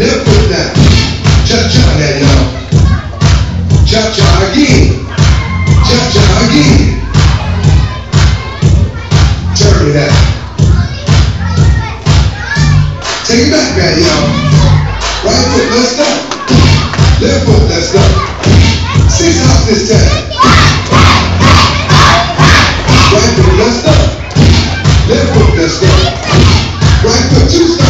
Left foot down. Cha-cha now, y'all. Cha-cha again. Cha-cha again. Turn it out. Take it back now, y'all. Right foot, let's go. Left foot, let's go. 6 hops this time. Right foot, let's go. Left foot, let's go. Right foot, 2 steps.